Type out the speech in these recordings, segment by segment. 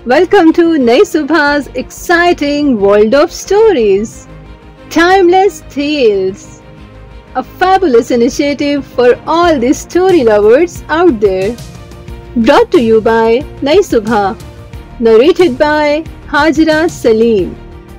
Welcome to Nai Subha's exciting world of stories. Timeless Tales. A fabulous initiative for all the story lovers out there. Brought to you by Nai Subha. Narrated by Hajra Salim.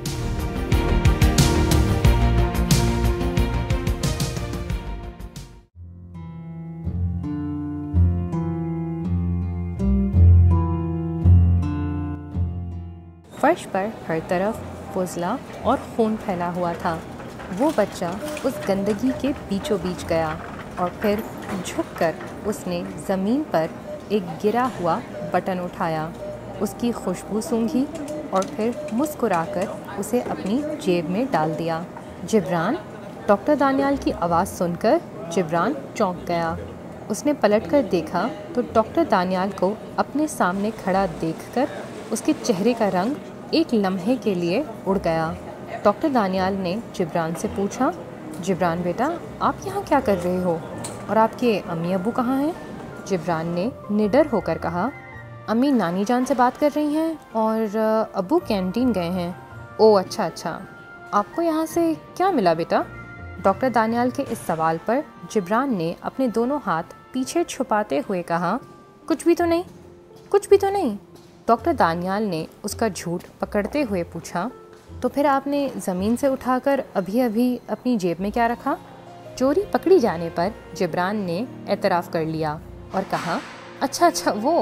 फर्श पर हर तरफ फुजला और खून फैला हुआ था। वो बच्चा उस गंदगी के बीचों बीच गया और फिर झुककर उसने ज़मीन पर एक गिरा हुआ बटन उठाया, उसकी खुशबू सूंघी और फिर मुस्कुराकर उसे अपनी जेब में डाल दिया। जिब्रान! डॉक्टर दानियाल की आवाज़ सुनकर जिब्रान चौंक गया। उसने पलटकर देखा तो डॉक्टर दानियाल को अपने सामने खड़ा देखकर उसके चेहरे का रंग एक लम्हे के लिए उड़ गया। डॉक्टर दानियाल ने जिब्रान से पूछा, जिब्रान बेटा, आप यहाँ क्या कर रहे हो और आपके अम्मी अब्बू कहाँ हैं? जिब्रान ने निडर होकर कहा, अम्मी नानी जान से बात कर रही हैं और अब्बू कैंटीन गए हैं। ओह अच्छा, आपको यहाँ से क्या मिला बेटा? डॉक्टर दानियाल के इस सवाल पर जिब्रान ने अपने दोनों हाथ पीछे छुपाते हुए कहा, कुछ भी तो नहीं। डॉक्टर दानियाल ने उसका झूठ पकड़ते हुए पूछा, तो फिर आपने ज़मीन से उठाकर अभी अपनी जेब में क्या रखा? चोरी पकड़ी जाने पर जिब्रान ने एतराफ़ कर लिया और कहा, अच्छा, वो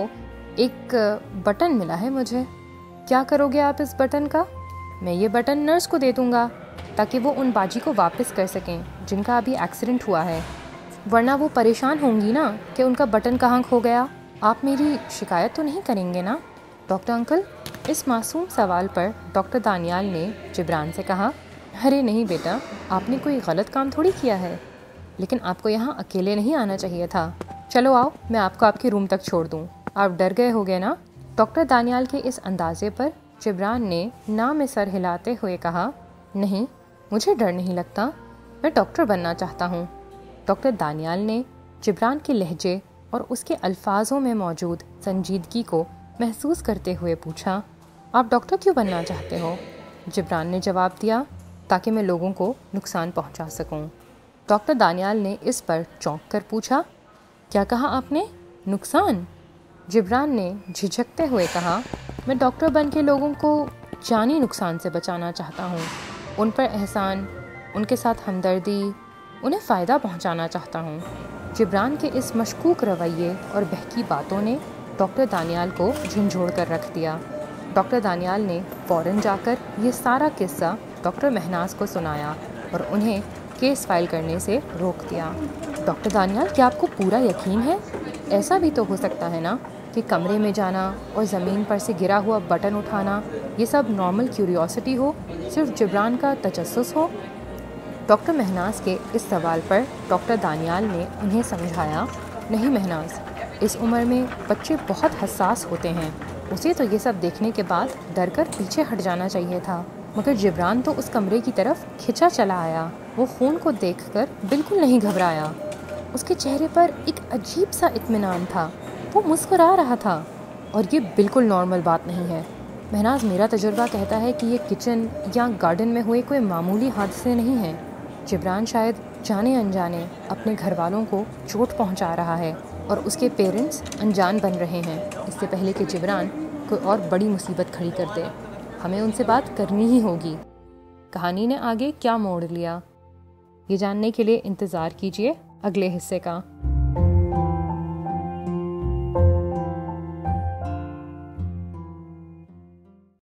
एक बटन मिला है मुझे। क्या करोगे आप इस बटन का? मैं ये बटन नर्स को दे दूँगा ताकि वो उन बाजी को वापस कर सकें जिनका अभी एक्सीडेंट हुआ है, वरना वो परेशान होंगी ना कि उनका बटन कहाँ खो गया। आप मेरी शिकायत तो नहीं करेंगे ना? डॉक्टर अंकल, इस मासूम सवाल पर डॉक्टर दानियाल ने जिब्रान से कहा, अरे नहीं बेटा, आपने कोई गलत काम थोड़ी किया है, लेकिन आपको यहाँ अकेले नहीं आना चाहिए था। चलो आओ, मैं आपको आपके रूम तक छोड़ दूँ। आप डर गए होगे ना? डॉक्टर दानियाल के इस अंदाजे पर जिब्रान ने ना में सर हिलाते हुए कहा, नहीं, मुझे डर नहीं लगता, मैं डॉक्टर बनना चाहता हूँ। डॉक्टर दानियाल ने जिब्रान के लहजे और उसके अल्फाजों में मौजूद संजीदगी को महसूस करते हुए पूछा, आप डॉक्टर क्यों बनना चाहते हो? जिब्रान ने जवाब दिया, ताकि मैं लोगों को नुकसान पहुंचा सकूं। डॉक्टर दानियाल ने इस पर चौंक कर पूछा, क्या कहा आपने? नुकसान? जिब्रान ने झिझकते हुए कहा, मैं डॉक्टर बन के लोगों को जानी नुकसान से बचाना चाहता हूँ, उन पर एहसान, उनके साथ हमदर्दी, उन्हें फ़ायदा पहुँचाना चाहता हूँ। जिब्रान के इस मशकूक रवैये और बहकी बातों ने डॉक्टर दानियाल को झंझोड़ कर रख दिया। डॉक्टर दानियाल ने फ़ौरन जाकर ये सारा किस्सा डॉक्टर महनाज को सुनाया और उन्हें केस फाइल करने से रोक दिया। डॉक्टर दानियाल, क्या आपको पूरा यकीन है? ऐसा भी तो हो सकता है ना कि कमरे में जाना और ज़मीन पर से गिरा हुआ बटन उठाना ये सब नॉर्मल क्यूरियोसिटी हो, सिर्फ जिब्रान का तजस्सुस हो? डॉक्टर महनाज के इस सवाल पर डॉक्टर दानियाल ने उन्हें समझाया, नहीं महनाज, इस उम्र में बच्चे बहुत हसास होते हैं, उसे तो ये सब देखने के बाद डर कर पीछे हट जाना चाहिए था, मगर जिब्रान तो उस कमरे की तरफ खिंचा चला आया। वो खून को देखकर बिल्कुल नहीं घबराया, उसके चेहरे पर एक अजीब सा इत्मीनान था, वो मुस्कुरा रहा था और ये बिल्कुल नॉर्मल बात नहीं है। महनाज, मेरा तजुर्बा कहता है कि ये किचन या गार्डन में हुए कोई मामूली हादसे नहीं हैं। जिब्रान शायद जाने अनजाने अपने घर वालों को चोट पहुंचा रहा है और उसके पेरेंट्स अनजान बन रहे हैं, इससे पहले कि जिब्रान कोई और बड़ी मुसीबत खड़ी कर दे। हमें उनसे बात करनी ही होगी। कहानी ने आगे क्या मोड़ लिया, ये जानने के लिए इंतज़ार कीजिए अगले हिस्से का।